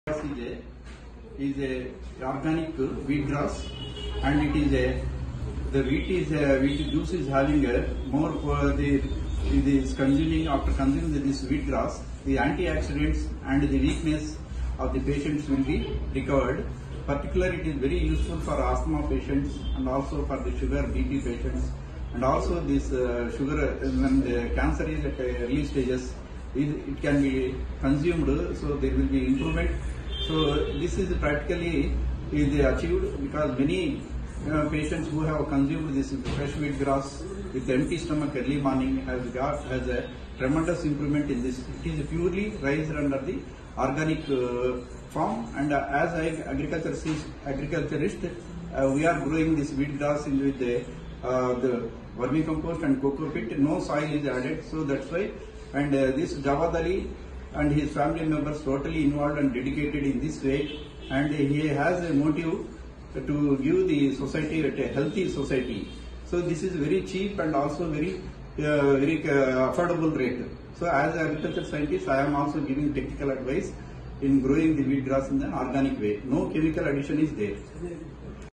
is a organic wheat grass, and it is the wheat juice is having a more for the it is consuming after consuming this wheat grass, the antioxidants and the weakness of the patients will be recovered. Particularly, it is very useful for asthma patients and also for the sugar BP patients, and also this sugar when the cancer is at early stages, it can be consumed, so there will be improvement. So this is practically is achieved because many patients who have consumed this fresh wheat grass with empty stomach early morning has a tremendous improvement in this. It is purely raised under the organic form, and as agriculturist, we are growing this wheat grass in with the vermicompost and cocoa pit. No soil is added, so that's why. And this Jawad Ali and his family members totally involved and dedicated in this way, and he has a motive to give the society a healthy society. So this is very cheap and also very affordable rate. So as an agriculture scientist, I am also giving technical advice in growing the wheat grass in an organic way. No chemical addition is there.